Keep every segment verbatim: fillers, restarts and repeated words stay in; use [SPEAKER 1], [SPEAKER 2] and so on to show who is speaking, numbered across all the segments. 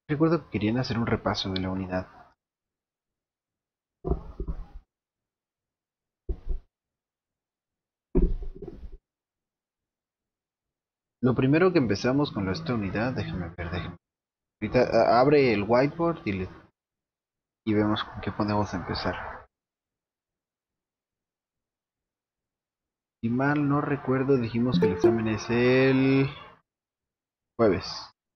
[SPEAKER 1] Recuerdo que querían hacer un repaso de la unidad. Lo primero que empezamos con esta unidad, déjame ver, déjame. Ahorita a- abre el whiteboard y, le- y vemos con qué podemos empezar. Si mal no recuerdo, dijimos que el examen es el jueves.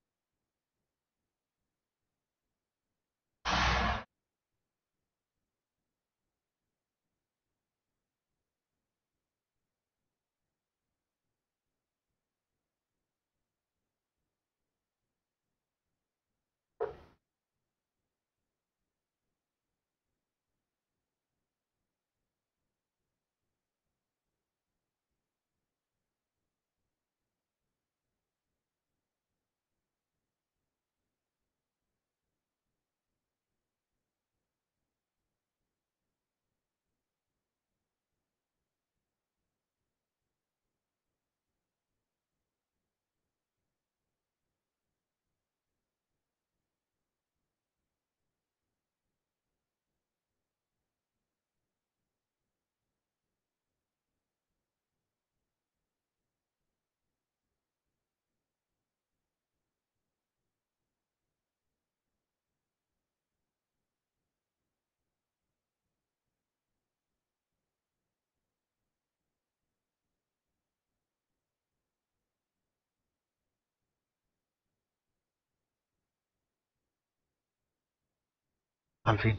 [SPEAKER 1] Al fin.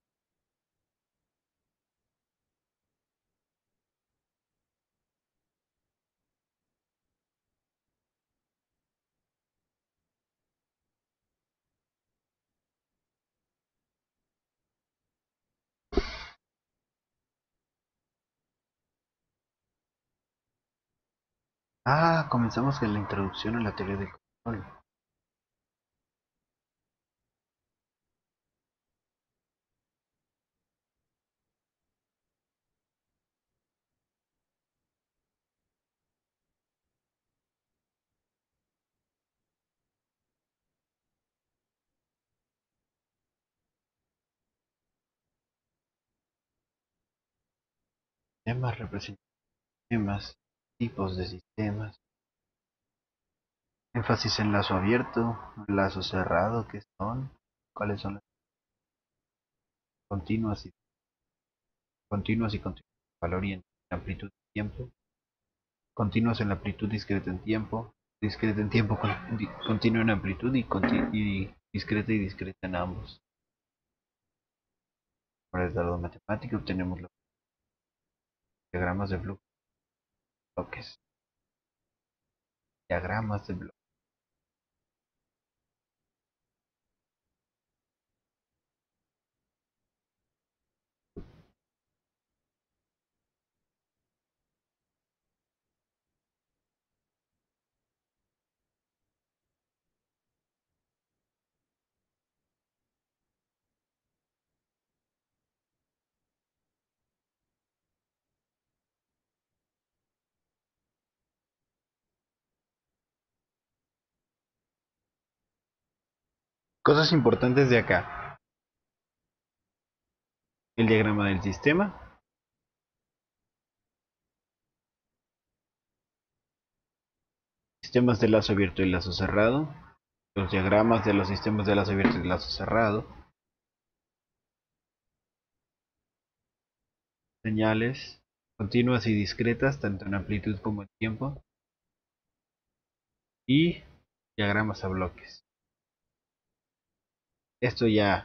[SPEAKER 1] Ah, comenzamos con la introducción a la teoría del control. Temas representan sistemas, tipos de sistemas, énfasis en lazo abierto, lazo cerrado, ¿qué son? ¿Cuáles son las continuas y continuas y continuas? Valor y en amplitud de tiempo. Continuas en amplitud, discreta en tiempo. Discreta en tiempo, con, di, continua en amplitud y, conti, y discreta y discreta en ambos. Para el dado matemático obtenemos los diagramas de bloques. Diagramas de bloques. Cosas importantes de acá. El diagrama del sistema. Sistemas de lazo abierto y lazo cerrado. Los diagramas de los sistemas de lazo abierto y lazo cerrado. Señales continuas y discretas, tanto en amplitud como en tiempo. Y diagramas a bloques. Esto ya,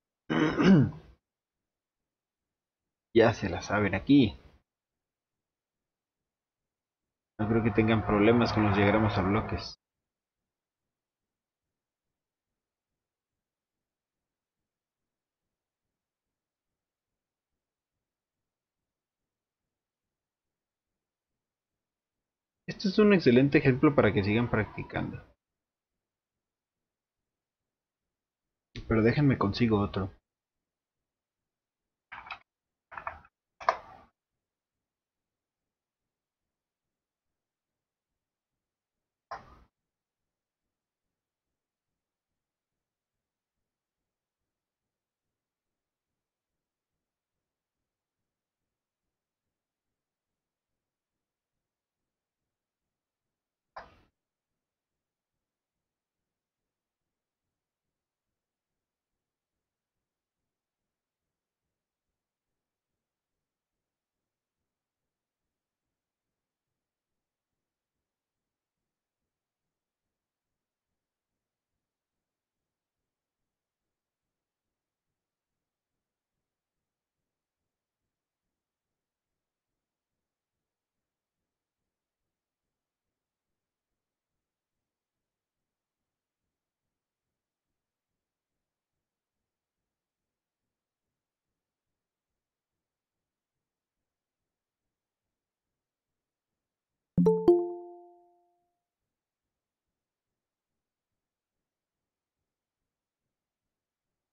[SPEAKER 1] ya se la saben aquí. No creo que tengan problemas con los diagramas a bloques. Este es un excelente ejemplo para que sigan practicando. Pero déjenme consigo otro.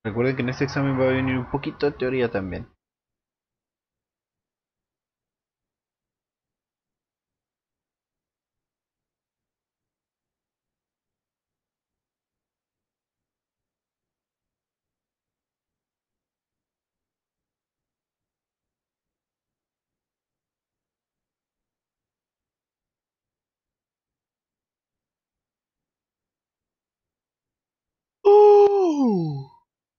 [SPEAKER 1] Recuerden que en este examen va a venir un poquito de teoría también. ¡Oh!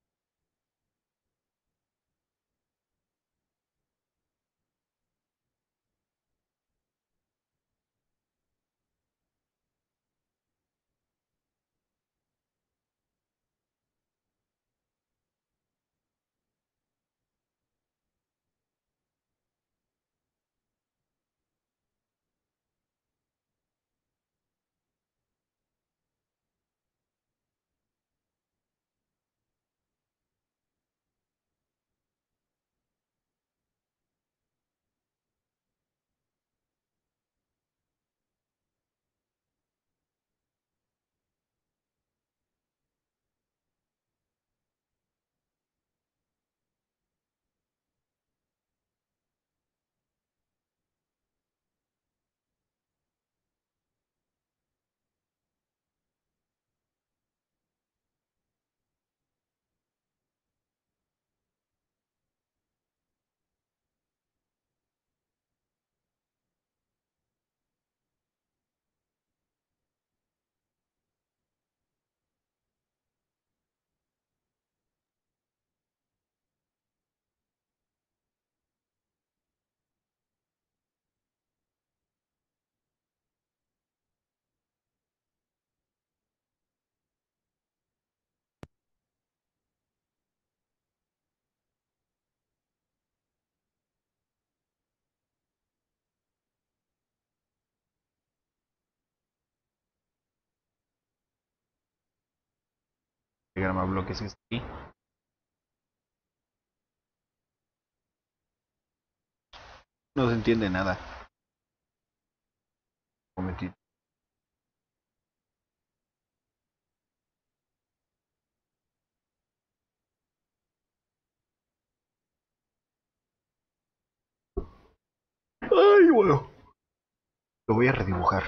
[SPEAKER 1] Diagrama bloques que está aquí. No se entiende nada. Un momentito. Ay, bueno. Lo voy a redibujar.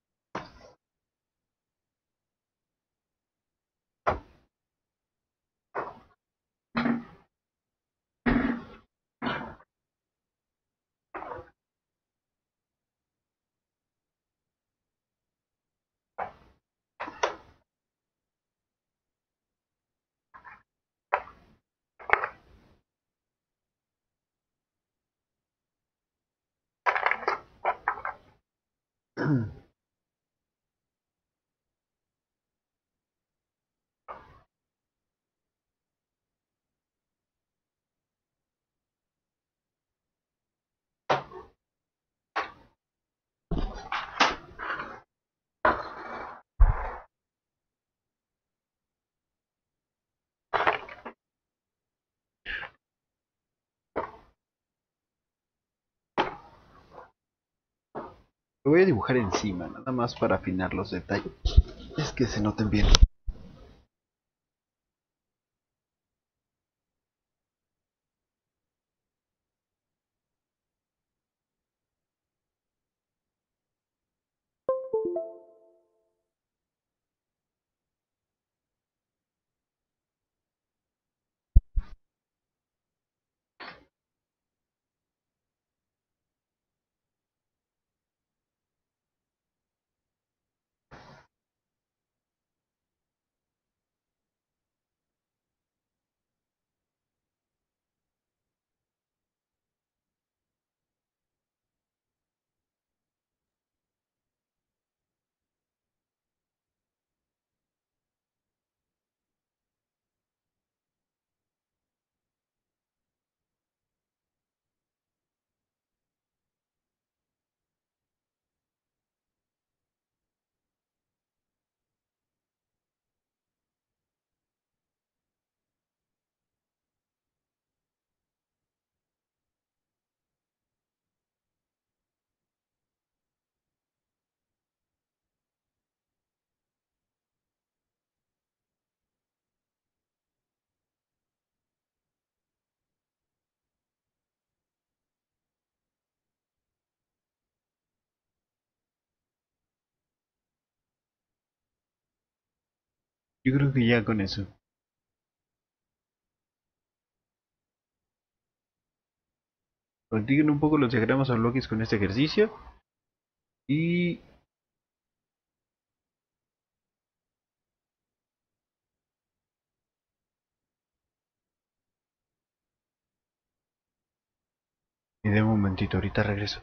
[SPEAKER 1] Lo voy a dibujar encima, nada más para afinar los detalles. Es que se noten bien. Yo creo que ya con eso. Practiquen un poco los diagramas a bloques con este ejercicio. Y, y de un momentito, ahorita regreso.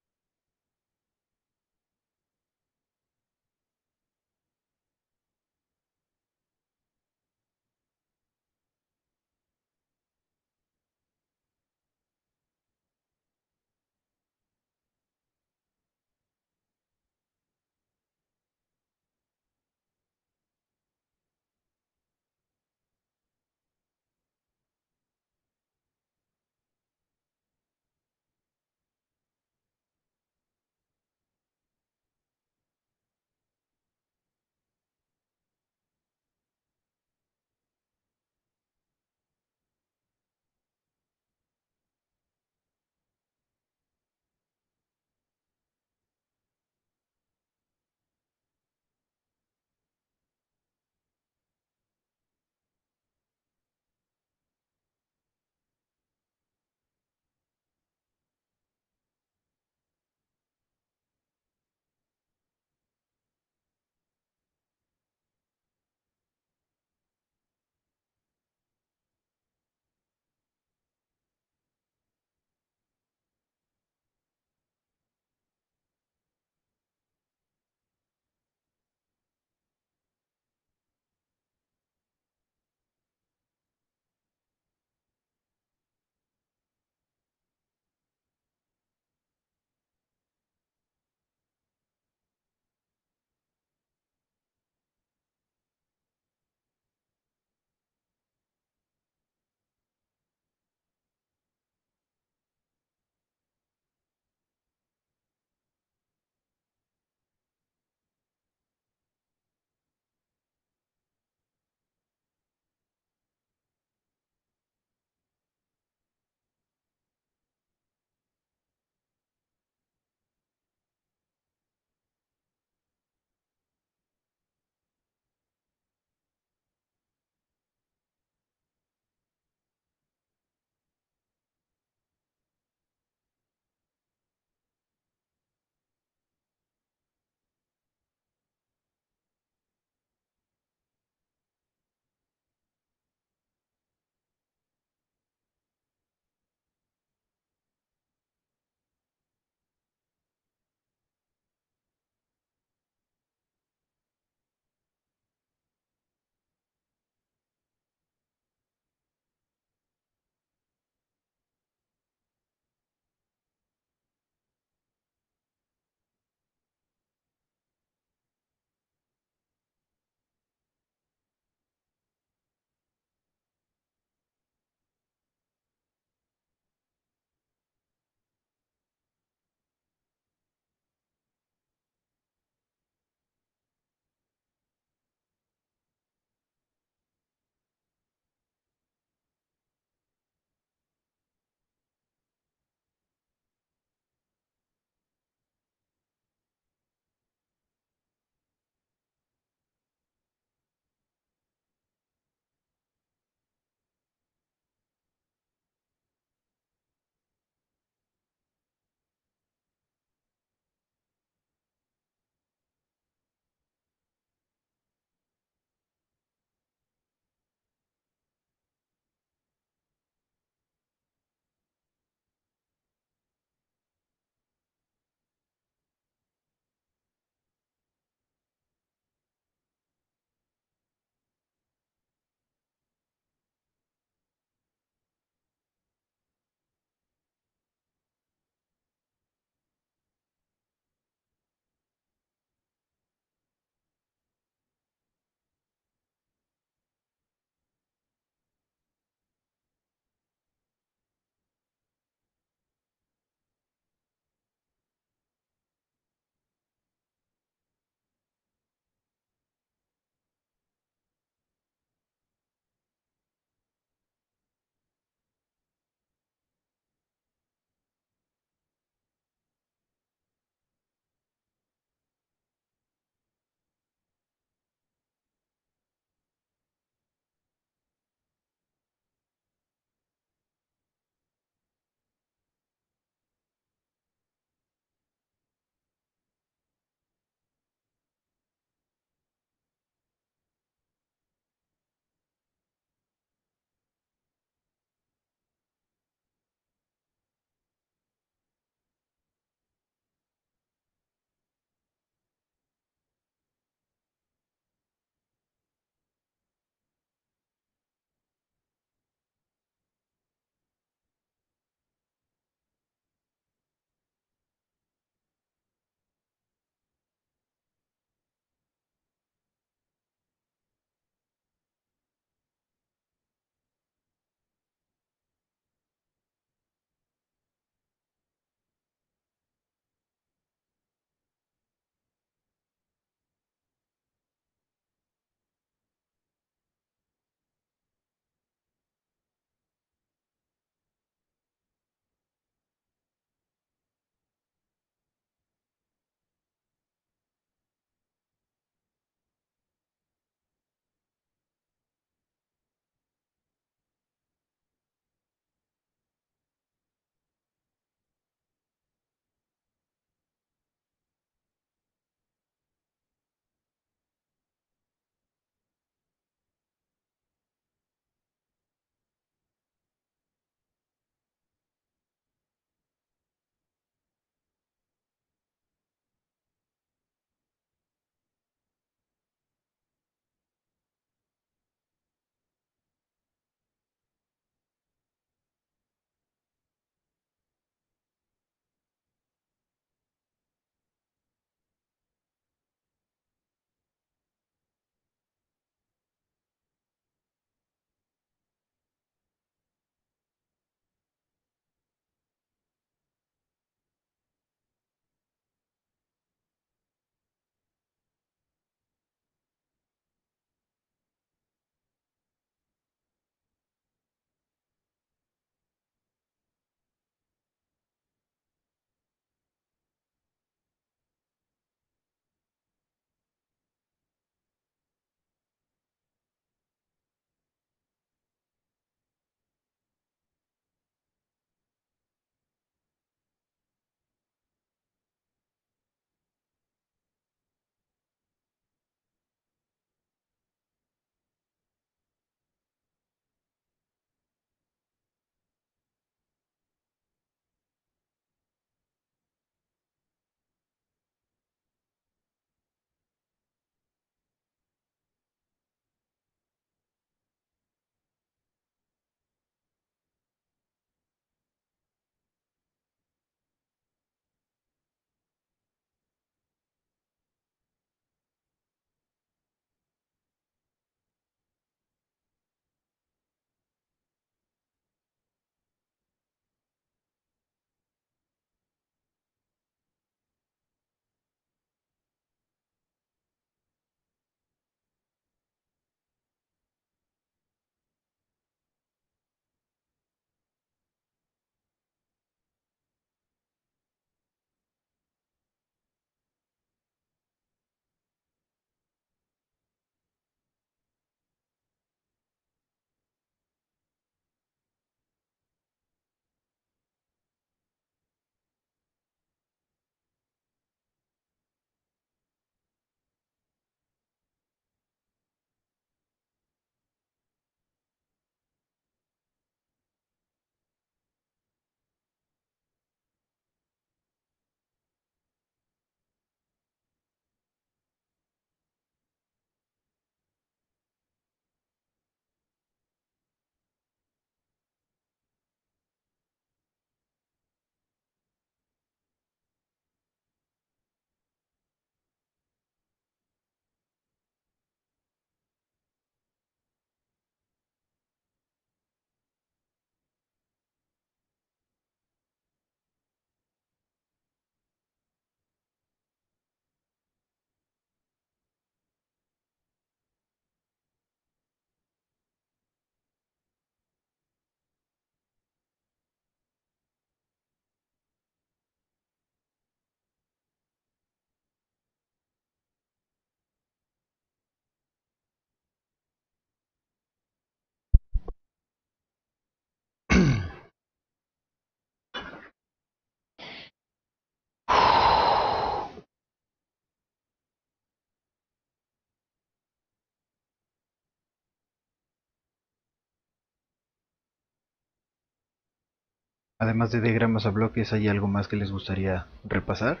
[SPEAKER 1] Además de diagramas a bloques, ¿hay algo más que les gustaría repasar?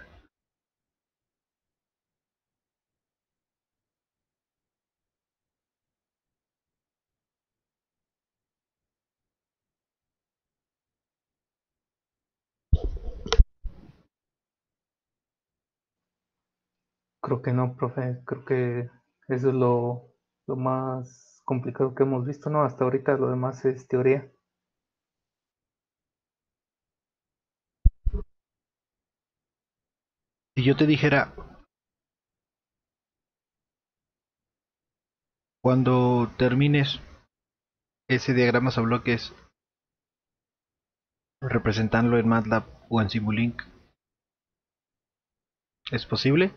[SPEAKER 2] Creo que no, profe. Creo que eso es lo, lo más complicado que hemos visto, ¿no? Hasta ahorita lo demás es teoría.
[SPEAKER 1] Si yo te dijera, cuando termines ese diagramas a bloques, representarlo en MATLAB o en Simulink, ¿es posible?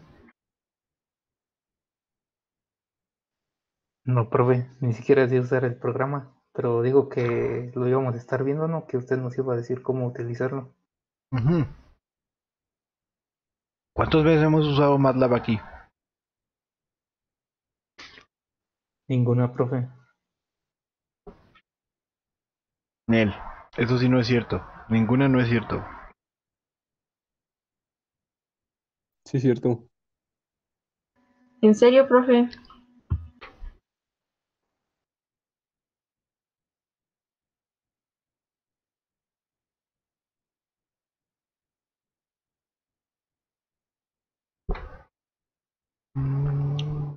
[SPEAKER 2] No, profe, ni siquiera sé usar el programa, pero digo que lo íbamos a estar viendo, ¿no? Que usted nos iba a decir cómo utilizarlo.
[SPEAKER 1] Ujú. ¿Cuántas veces hemos usado MATLAB aquí?
[SPEAKER 2] Ninguna, profe.
[SPEAKER 1] Nel, eso sí no es cierto. Ninguna no es cierto.
[SPEAKER 3] Sí, es cierto.
[SPEAKER 4] ¿En serio, profe?
[SPEAKER 1] Mm,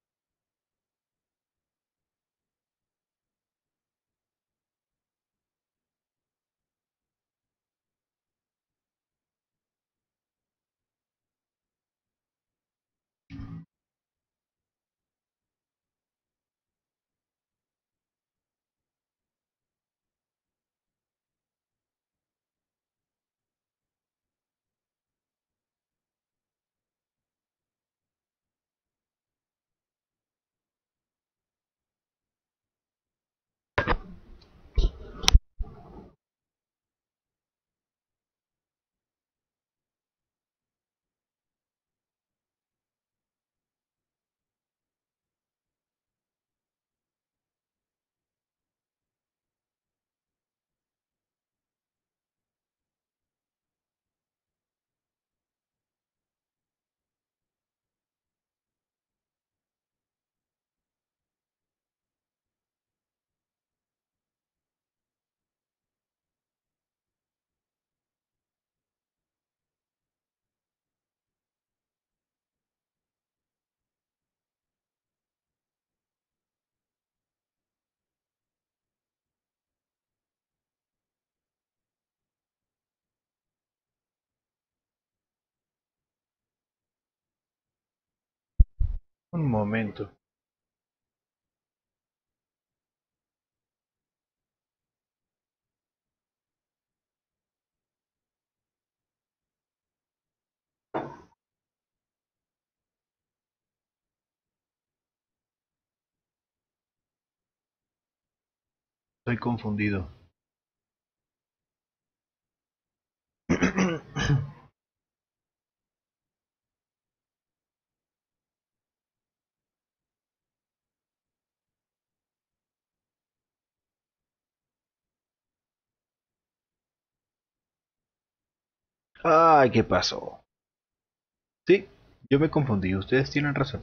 [SPEAKER 1] Un momento. Estoy confundido. Ay, ¿qué pasó? Sí, yo me confundí. Ustedes tienen razón.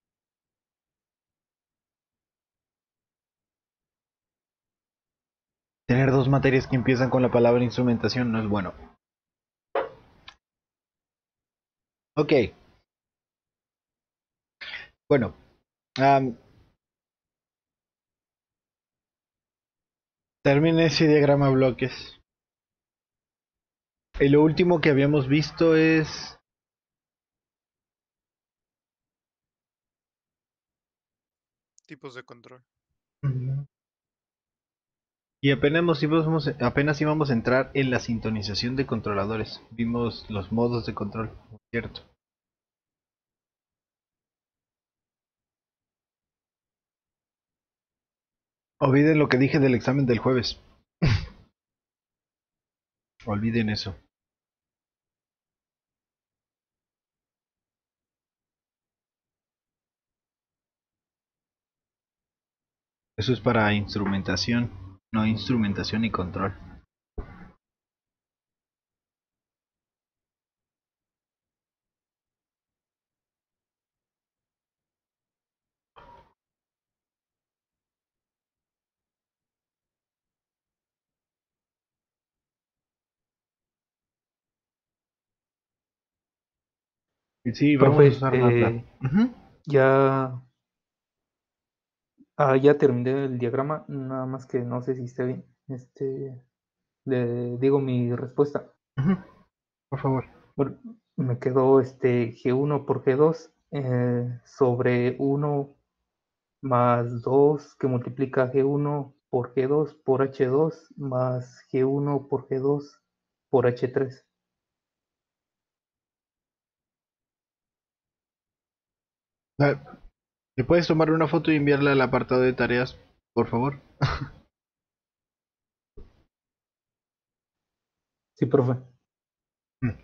[SPEAKER 1] Tener dos materias que empiezan con la palabra instrumentación no es bueno. Ok, bueno. am, termine ese diagrama de bloques. Y lo último que habíamos visto es...
[SPEAKER 5] Tipos de control.
[SPEAKER 1] Y apenas íbamos, apenas íbamos a entrar en la sintonización de controladores. Vimos los modos de control, ¿cierto? Olviden lo que dije del examen del jueves. Olviden eso. Eso es para instrumentación, no instrumentación y control. Sí, vamos
[SPEAKER 2] Profe,
[SPEAKER 1] a usar MATLAB.
[SPEAKER 2] eh,
[SPEAKER 1] Ujú.
[SPEAKER 2] ya, ah, ya terminé el diagrama, nada más que no sé si está bien. Este, le digo mi respuesta.
[SPEAKER 1] Ujú, por favor.
[SPEAKER 2] Bueno, me quedó este G uno por G dos eh, sobre uno más dos que multiplica G uno por G dos por H dos más G uno por G dos por H tres.
[SPEAKER 1] Ah, ¿le puedes tomar una foto y enviarla al apartado de tareas, por favor?
[SPEAKER 2] Sí, profe.
[SPEAKER 1] Mm.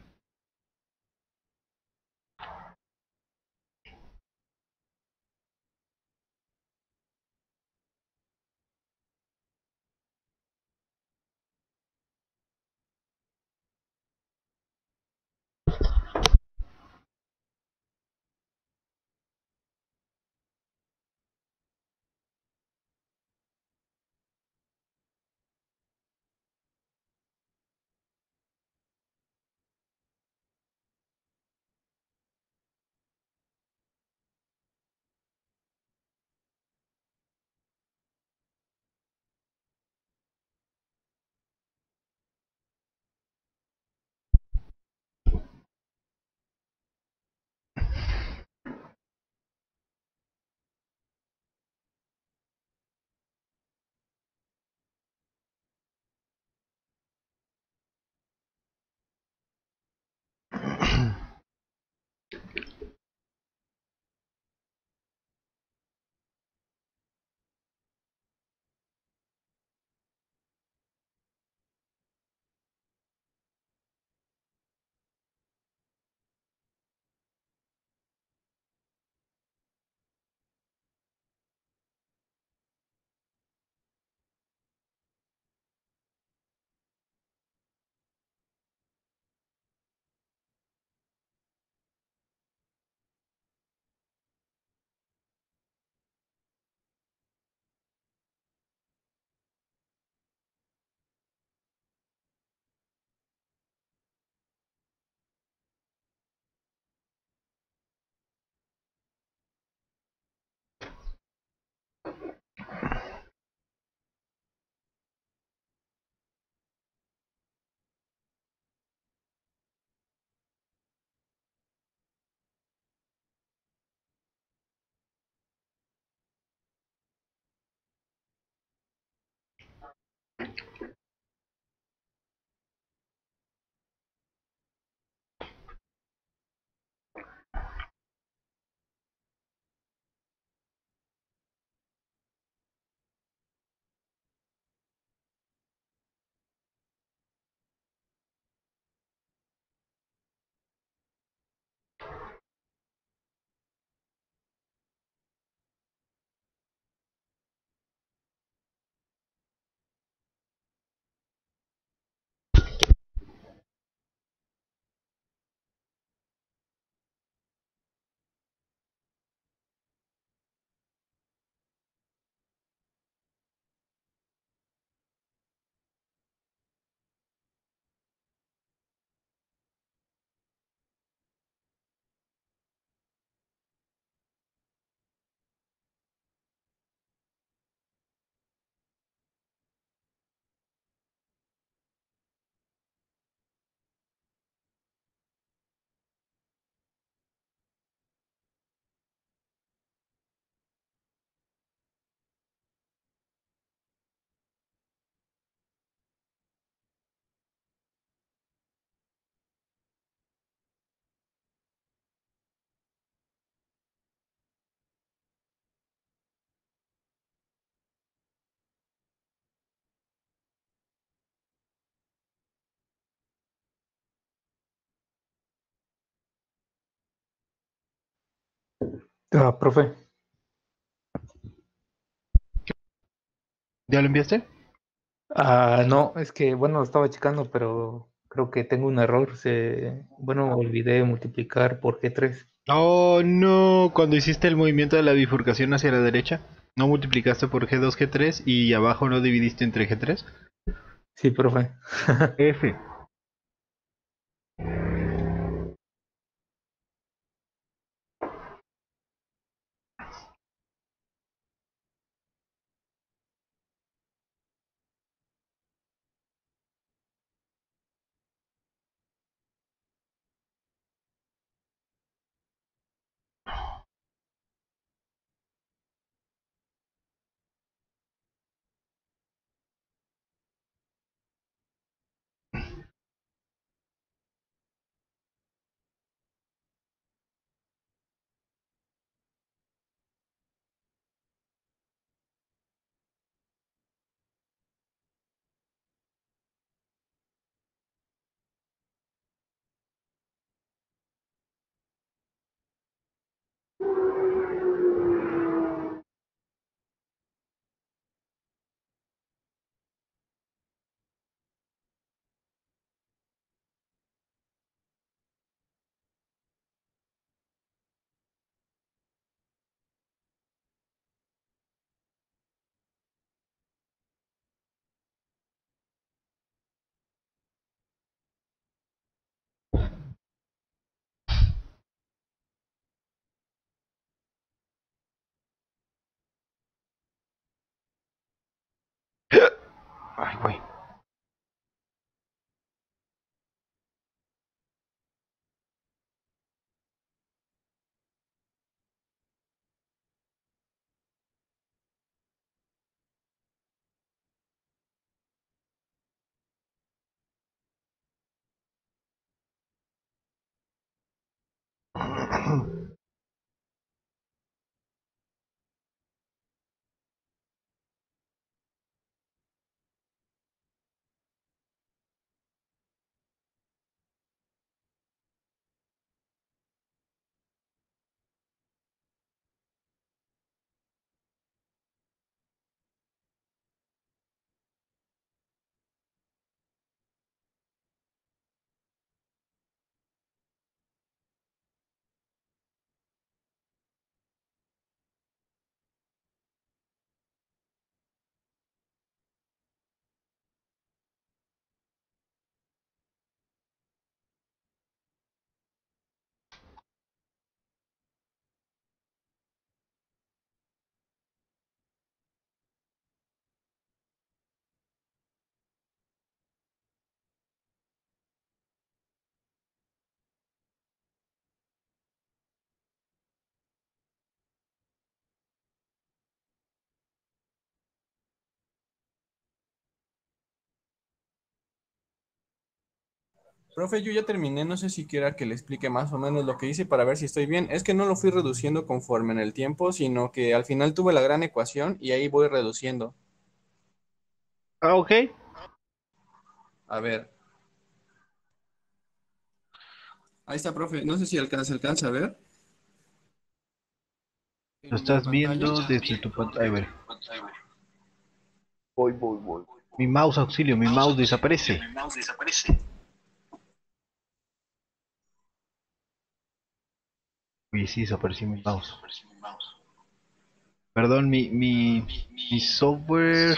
[SPEAKER 2] Ah, profe.
[SPEAKER 1] ¿Ya lo enviaste?
[SPEAKER 2] Ah, no, es que, bueno, estaba checando, pero creo que tengo un error. Se, bueno, olvidé multiplicar por G tres.
[SPEAKER 1] Oh, no. Cuando hiciste el movimiento de la bifurcación hacia la derecha, ¿no multiplicaste por G dos, G tres y abajo no dividiste entre G tres?
[SPEAKER 2] Sí, profe.
[SPEAKER 1] F. Ay, güey.
[SPEAKER 6] Profe, yo ya terminé, no sé si quiera que le explique más o menos lo que hice para ver si estoy bien. Es que no lo fui reduciendo conforme en el tiempo, sino que al final tuve la gran ecuación y ahí voy reduciendo.
[SPEAKER 1] Ah, ok.
[SPEAKER 6] A ver, ahí está, profe. No sé si alcanza, se alcanza a ver
[SPEAKER 1] Lo
[SPEAKER 6] en mi
[SPEAKER 1] estás
[SPEAKER 6] pantalla.
[SPEAKER 1] viendo desde tu pantalla. A ver. Voy, voy, voy. Mi mouse, auxilio, mi mouse desaparece. Oye, sí, desapareció mi mouse. Perdón, mi, mi, mi software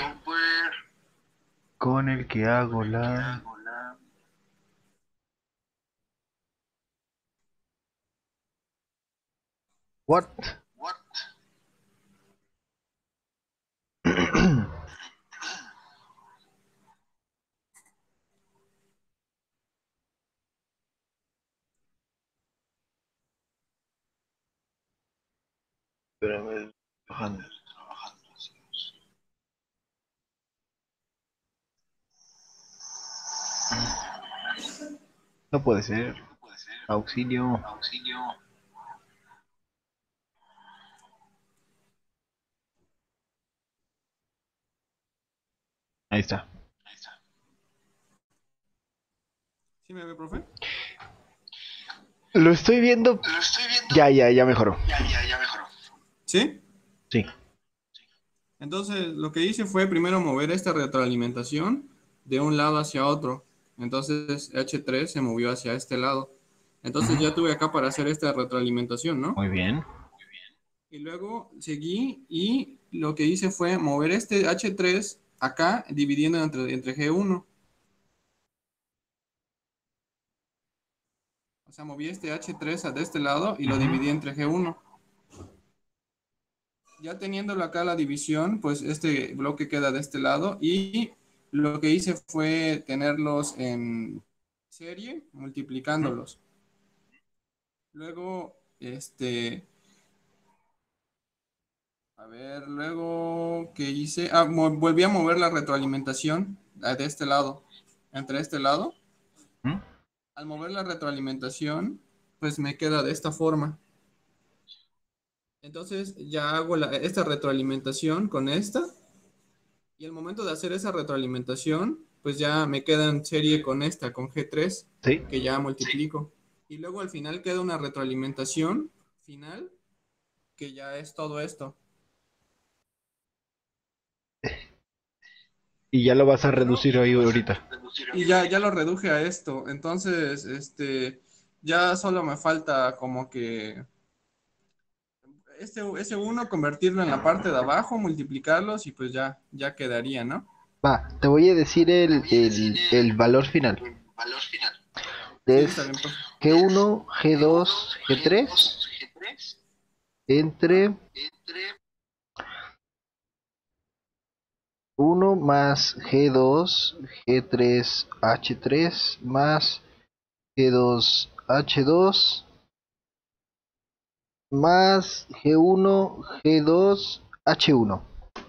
[SPEAKER 1] con el que hago la... What? Espérame, trabajando. No puede ser. Auxilio. Ahí está.
[SPEAKER 6] ¿Sí me ve, profe?
[SPEAKER 1] Lo estoy viendo. Ya, ya, ya mejoró.
[SPEAKER 6] ¿Sí?
[SPEAKER 1] Sí.
[SPEAKER 6] Entonces, lo que hice fue primero mover esta retroalimentación de un lado hacia otro. Entonces, H tres se movió hacia este lado. Entonces,
[SPEAKER 1] Ujú.
[SPEAKER 6] ya tuve acá para hacer esta retroalimentación, ¿no?
[SPEAKER 1] Muy bien.
[SPEAKER 6] Y luego seguí y lo que hice fue mover este H tres acá, dividiendo entre, entre G uno. O sea, moví este H tres de este lado y lo
[SPEAKER 1] Ujú.
[SPEAKER 6] dividí entre G uno. Ya teniéndolo acá la división, pues este bloque queda de este lado y lo que hice fue tenerlos en serie,
[SPEAKER 1] Ujú.
[SPEAKER 6] multiplicándolos. Luego, este, a ver, luego, ¿qué hice? Ah, mo- volví a mover la retroalimentación ah, de este lado, entre este lado.
[SPEAKER 1] Ujú.
[SPEAKER 6] Al mover la retroalimentación, pues me queda de esta forma. Entonces ya hago la- esta retroalimentación con esta. Y al momento de hacer esa retroalimentación, pues ya me queda en serie con esta, con G tres,
[SPEAKER 1] Sí.
[SPEAKER 6] que ya multiplico. Y luego al final queda una retroalimentación final, que ya es todo esto.
[SPEAKER 1] Y ya lo vas a
[SPEAKER 6] Pero,
[SPEAKER 1] reducir ahí ahorita.
[SPEAKER 6] y ya, ya lo reduje a esto. Entonces, este, ya solo me falta como que este, ese uno convertirlo en la parte de abajo, multiplicarlos y pues ya, ya quedaría, ¿no?
[SPEAKER 1] Va, te voy a decir el, el, el valor final.
[SPEAKER 6] Sí, está
[SPEAKER 1] Es
[SPEAKER 6] bien, profe.
[SPEAKER 1] G uno, G dos, G tres entre uno más G dos, G tres, H tres más G dos, H dos más G uno, G dos, H uno.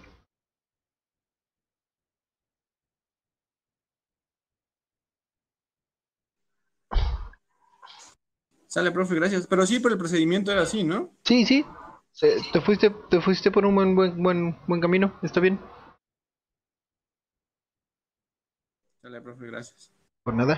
[SPEAKER 6] Sale, profe, gracias. Pero sí, pero el procedimiento era así, ¿no?
[SPEAKER 1] Sí, sí. Se- Te fuiste, te fuiste por un buen, buen, buen, buen camino. Está bien.
[SPEAKER 6] Sale, profe, gracias.
[SPEAKER 1] Por nada.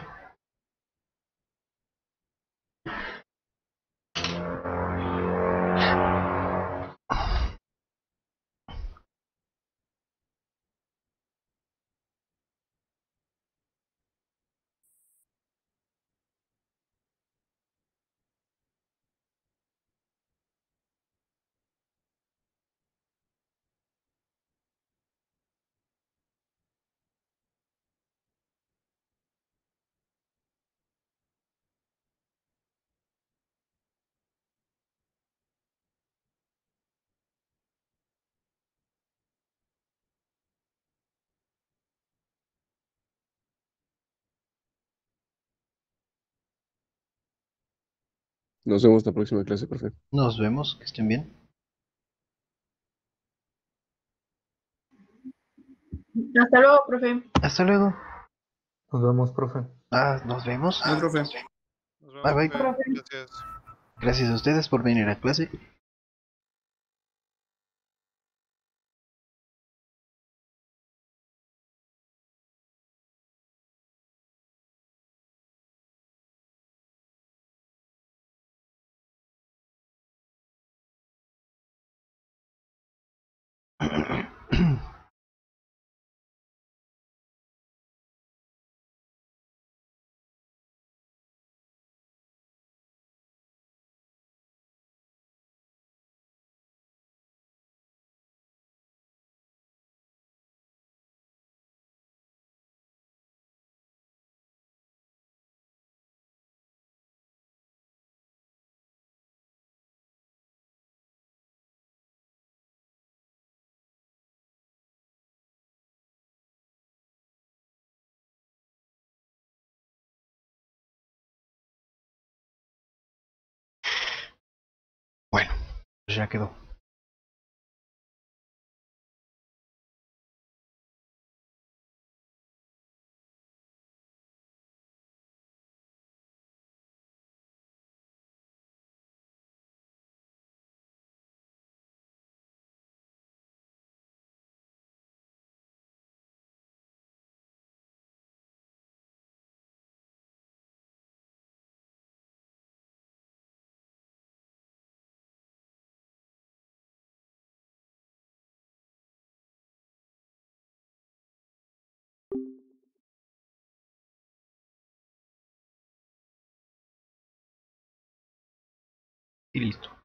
[SPEAKER 3] Nos vemos la próxima clase, profe.
[SPEAKER 1] Nos vemos. Que estén bien.
[SPEAKER 4] Hasta luego, profe.
[SPEAKER 1] Hasta luego.
[SPEAKER 2] Nos vemos, profe.
[SPEAKER 1] Ah, nos vemos.
[SPEAKER 6] No, profe.
[SPEAKER 5] Nos
[SPEAKER 1] Bye,
[SPEAKER 5] vemos,
[SPEAKER 1] bye.
[SPEAKER 5] profe. Gracias.
[SPEAKER 1] Gracias a ustedes por venir a clase. Bueno, pues ya quedó. Y listo.